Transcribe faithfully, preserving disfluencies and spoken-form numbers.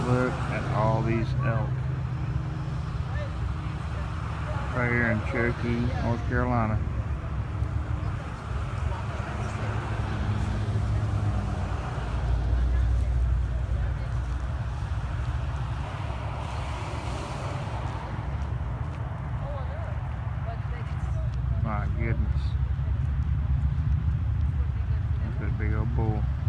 Look at all these elk right here in Cherokee, North Carolina. My goodness. That's a big old bull.